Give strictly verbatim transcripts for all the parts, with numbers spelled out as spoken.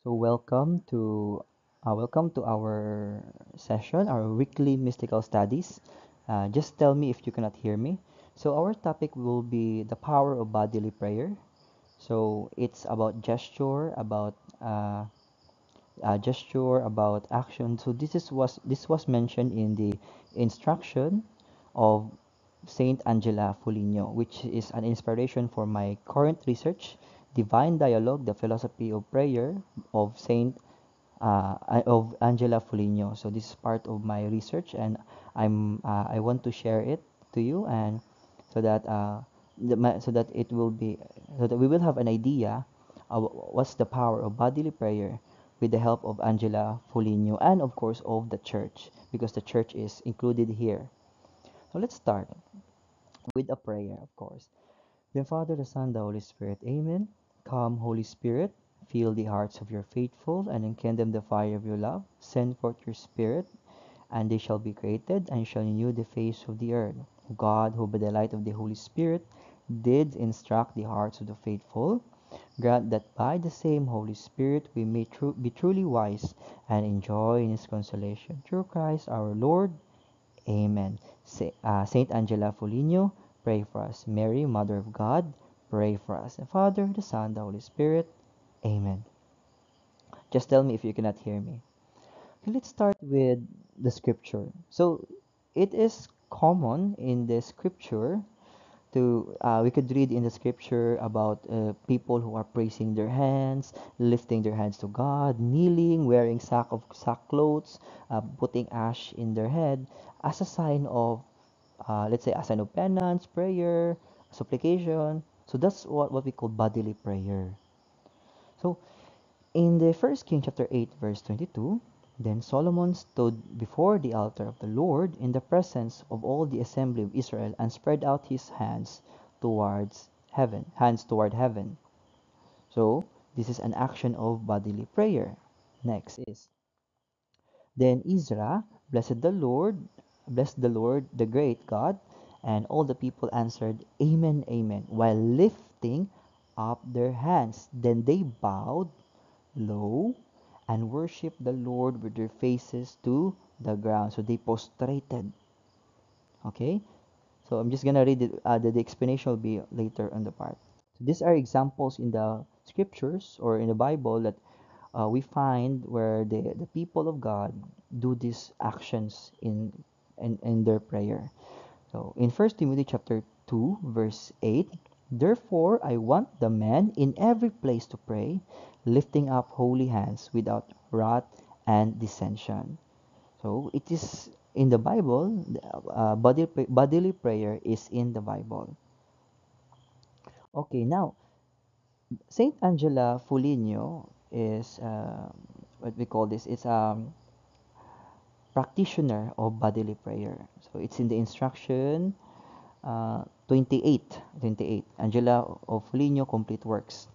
So welcome to uh, welcome to our session, our weekly mystical studies. Uh, just tell me if you cannot hear me. So our topic will be the power of bodily prayer. So it's about gesture, about uh, uh, gesture, about action. So this is was this was mentioned in the instruction of Saint Angela Foligno, which is an inspiration for my current research, Divine Dialogue, the Philosophy of Prayer of Saint uh, I- of Angela Foligno. So this is part of my research, and I'm uh, I want to share it to you, and so that uh, the, ma- so that it will be so that we will have an idea of what's the power of bodily prayer with the help of Angela Foligno and of course of the church, because the church is included here. So let's start with a prayer, of course. The Father, the Son, the Holy Spirit. Amen. Come, Holy Spirit, fill the hearts of your faithful and enkindle the fire of your love. Send forth your Spirit, and they shall be created, and shall renew the face of the earth. O God, who by the light of the Holy Spirit did instruct the hearts of the faithful, grant that by the same Holy Spirit we may tru- be truly wise and enjoy in His consolation. Through Christ our Lord. Amen. Sa- uh, Saint Angela Foligno, pray for us. Mary, Mother of God, pray for us. The Father, the Son, the Holy Spirit. Amen. Just tell me if you cannot hear me. Okay, let's start with the scripture. So it is common in the scripture to uh, we could read in the scripture about uh, people who are praising their hands, lifting their hands to God, kneeling, wearing sack of sackcloths, uh, putting ash in their head as a sign of uh, let's say a sign of penance, prayer, supplication. So that's what, what we call bodily prayer. So in the first King chapter eight verse twenty-two, then Solomon stood before the altar of the Lord in the presence of all the assembly of Israel and spread out his hands towards heaven, hands toward heaven. So this is an action of bodily prayer. Next is then Ezra blessed the Lord, blessed the Lord, the great God, and all the people answered, Amen, Amen, while lifting up their hands. Then they bowed low and worshiped the Lord with their faces to the ground. So they prostrated. Okay? So I'm just gonna read it. Uh, the, the explanation will be later on the part. So these are examples in the scriptures or in the Bible that uh, we find where the, the people of God do these actions in, in in their prayer. So in First Timothy chapter two verse eight, therefore I want the men in every place to pray, lifting up holy hands without wrath and dissension. So it is in the Bible, uh, bodily, bodily prayer is in the Bible. Okay, now Saint Angela Foligno is uh, what we call this. It's a practitioner of bodily prayer. So it's in the instruction uh, twenty-eight, twenty-eight. Angela of Foligno, Complete Works.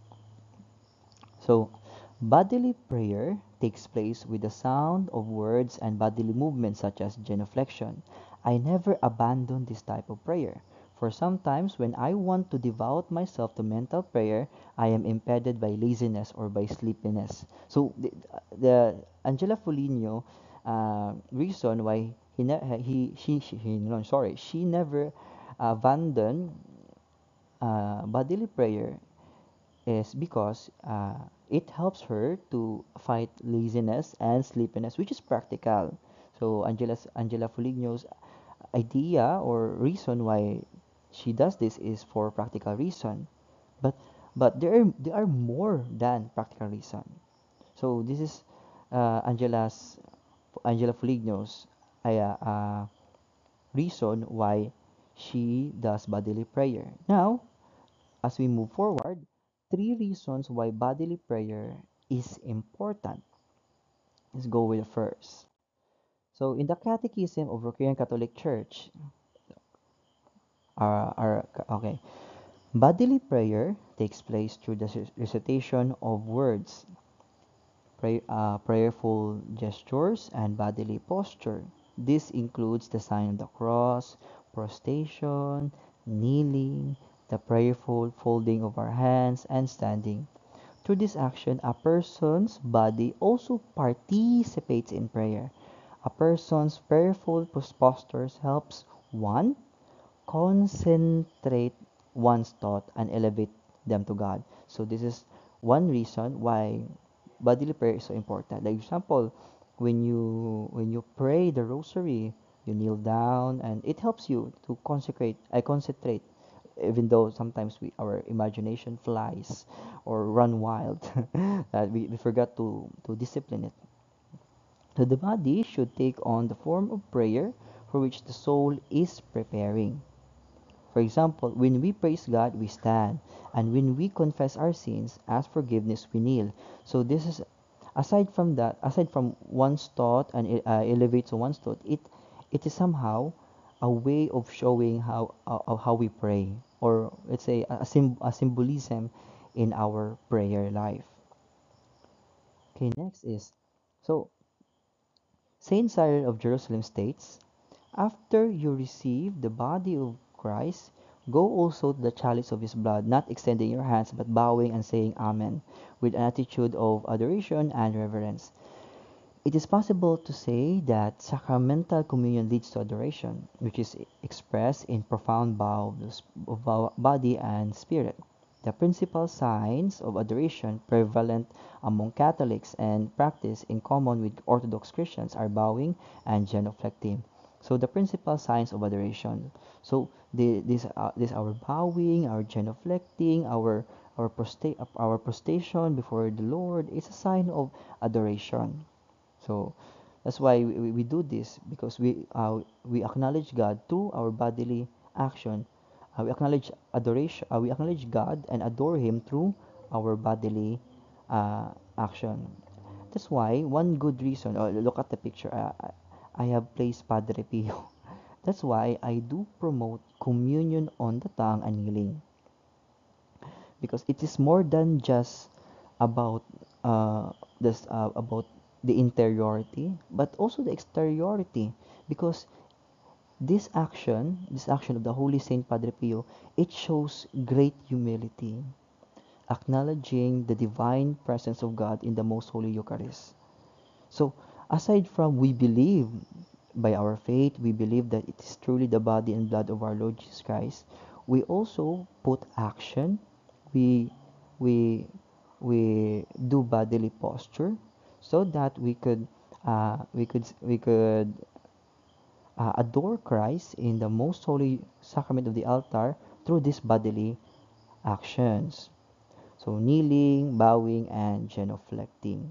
So bodily prayer takes place with the sound of words and bodily movements such as genuflection. I never abandon this type of prayer. For sometimes when I want to devote myself to mental prayer, I am impeded by laziness or by sleepiness. So the, the Angela Foligno uh, reason why he, ne- he she, she he, no, sorry she never abandoned uh, bodily prayer is because uh, it helps her to fight laziness and sleepiness, which is practical. So Angela's Angela Foligno's idea or reason why she does this is for practical reason. But but there are there are more than practical reason. So this is uh, Angela's Angela Foligno's uh, uh, reason why she does bodily prayer. Now, as we move forward, three reasons why bodily prayer is important. Let's go with the first. So, in the Catechism of Rokorean Catholic Church, our, our, okay, bodily prayer takes place through the recitation of words, pray, uh, prayerful gestures, and bodily posture. This includes the sign of the cross, prostration, kneeling, the prayerful folding of our hands, and standing. Through this action, a person's body also participates in prayer. A person's prayerful postures helps one concentrate one's thought and elevate them to God. So this is one reason why bodily prayer is so important. Like example, when you when you pray the rosary, you kneel down and it helps you to consecrate, I concentrate, even though sometimes we our imagination flies or run wild, that we, we forgot to to discipline it. So the body should take on the form of prayer for which the soul is preparing. For example, when we praise God, we stand, and when we confess our sins, ask forgiveness, we kneel. So this is aside from that, aside from one's thought and it uh, elevates one's thought, it it is somehow a way of showing how uh, how we pray, or let's say a, a, sym- a symbolism in our prayer life. Okay, next is so Saint Cyril of Jerusalem states, after you receive the body of Christ, go also to the chalice of his blood, not extending your hands, but bowing and saying Amen, with an attitude of adoration and reverence. It is possible to say that sacramental communion leads to adoration, which is expressed in profound bow of body and spirit. The principal signs of adoration prevalent among Catholics and practiced in common with Orthodox Christians are bowing and genuflecting. So the principal signs of adoration. So the, this uh, this our bowing, our genuflecting, our our prosta- our prostration before the Lord is a sign of adoration. So that's why we, we, we do this because we uh, we acknowledge God through our bodily action. Uh, we acknowledge adoration. Uh, we acknowledge God and adore Him through our bodily uh, action. That's why one good reason. Oh, look at the picture. Uh, I I have placed Padre Pio. That's why I do promote communion on the tongue and kneeling because it is more than just about uh, this uh, about the interiority but also the exteriority because this action this action of the Holy Saint Padre Pio, it shows great humility, acknowledging the divine presence of God in the most holy Eucharist. So aside from we believe by our faith, we believe that it is truly the body and blood of our Lord Jesus Christ, we also put action. We we we do bodily posture so that we could uh, we could we could uh, adore Christ in the most holy sacrament of the altar through these bodily actions. So kneeling, bowing, and genuflecting.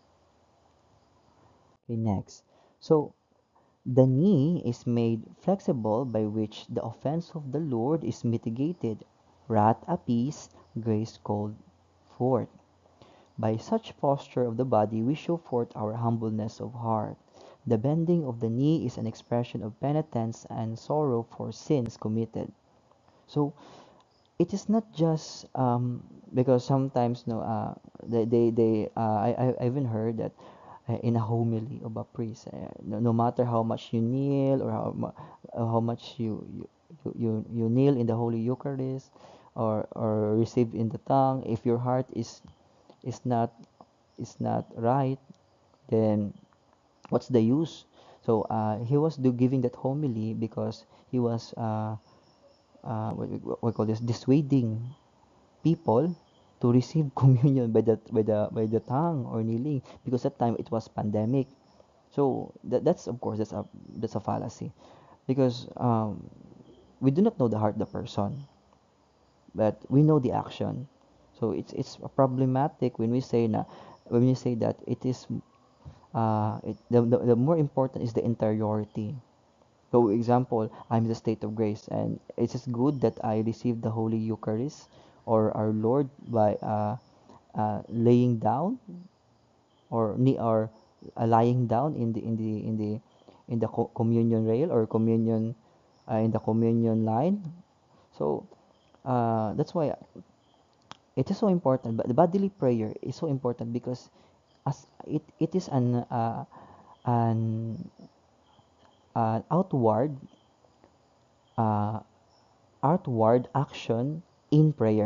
Okay, next. So the knee is made flexible by which the offense of the Lord is mitigated, wrath appeased, grace called forth. By such posture of the body we show forth our humbleness of heart. The bending of the knee is an expression of penitence and sorrow for sins committed. So it is not just um, because sometimes no uh, they they, they uh, I, I I even heard that uh, in a homily of a priest, uh, no, no matter how much you kneel or how, mu- uh, how much you, you you you you kneel in the Holy Eucharist or or receive in the tongue, if your heart is is not is not right, then what's the use? So uh, he was do giving that homily because he was uh, uh, what we, what we call this dissuading people to receive communion by the by the by the tongue or kneeling because that time it was pandemic. So that, that's of course that's a that's a fallacy because um, we do not know the heart of the person, but we know the action. So it's it's problematic when we say na when we say that it is uh, it, the, the, the more important is the interiority. So example, I'm in the state of grace and it is good that I receive the Holy Eucharist or our Lord by uh, uh, laying down or ni or uh, lying down in the in the in the in the co- communion rail or communion uh, in the communion line. So uh, that's why it is so important. But the bodily prayer is so important because as it it is an uh, an an outward uh, outward action in prayer.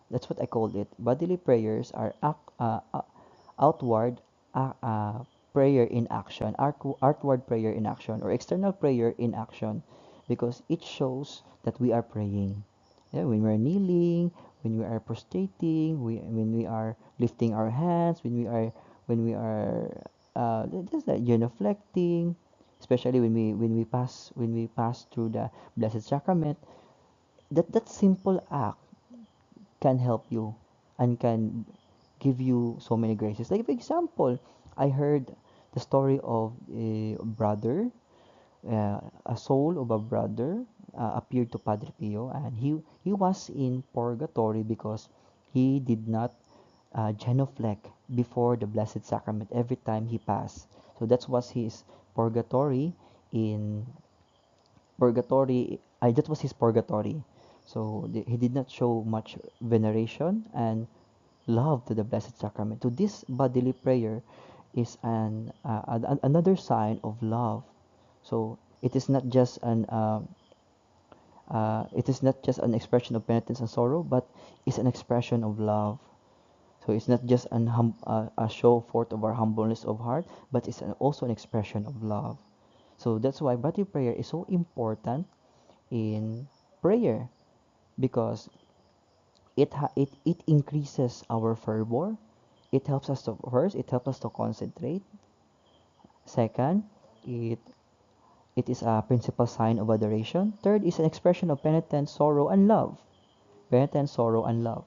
That's what I called it. Bodily prayers are ac- uh, uh, outward uh, uh, prayer in action, art- outward prayer in action, or external prayer in action, because it shows that we are praying. Yeah, when we are kneeling, when we are prostrating, we, when we are lifting our hands, when we are when we are uh, just like genuflecting, especially when we when we pass when we pass through the Blessed Sacrament, that that simple act can help you and can give you so many graces. Like for example, I heard the story of a brother, uh, a soul of a brother uh, appeared to Padre Pio, and he he was in purgatory because he did not uh, genuflect before the Blessed Sacrament every time he passed. So that was his purgatory in purgatory. I that was his purgatory. So the, he did not show much veneration and love to the Blessed Sacrament. To this bodily prayer is an uh, an, another sign of love. So it is not just an uh, uh, it is not just an expression of penitence and sorrow, but it's an expression of love. So it's not just an hum, uh, a show forth of our humbleness of heart, but it's an, also an expression of love. So that's why bodily prayer is so important in prayer because it ha- it it increases our fervor. It helps us to first, it helps us to concentrate. Second, it it is a principal sign of adoration. Third is an expression of penitence, sorrow, and love. Penitence, sorrow, and love.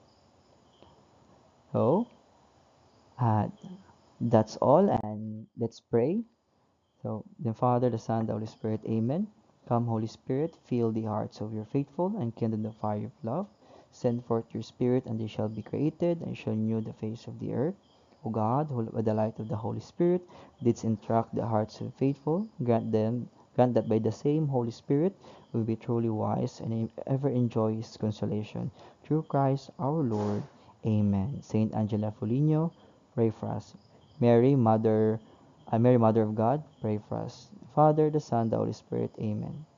So, uh, that's all, and let's pray. So, the Father, the Son, the Holy Spirit, Amen. Come, Holy Spirit, fill the hearts of your faithful and kindle the fire of love. Send forth your Spirit, and they shall be created, and shall renew the face of the earth. O God, who by the light of the Holy Spirit didst instruct the hearts of the faithful, grant them, grant that by the same Holy Spirit we be truly wise and ever enjoy His consolation. Through Christ our Lord. Amen. Saint Angela Foligno, pray for us. Mary, Mother, uh, Mary, Mother of God, pray for us. Father, the Son, the Holy Spirit. Amen.